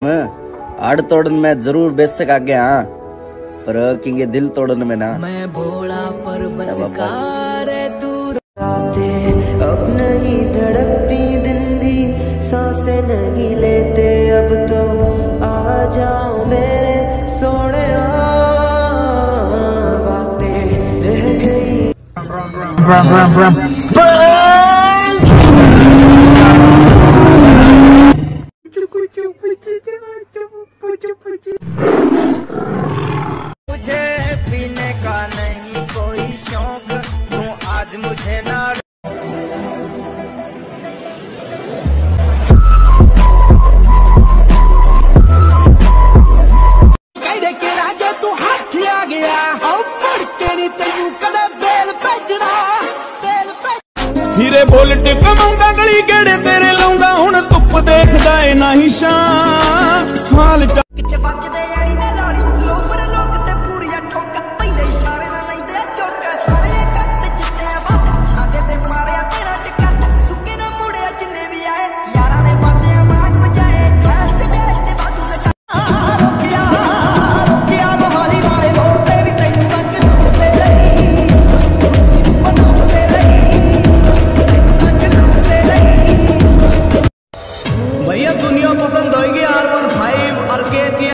आड़ तोड़न में जरूर बेशक आगे हाँ, पर किंगे दिल तोड़न में ना। मैं भोला पर्वतकार तू अब नहीं धड़कती दिन भी सांसें नहीं लेते अब तो आ जाओ मेरे सोने बातें रह गई। Cucu, cucu, cucu, cucu, cucu, cucu.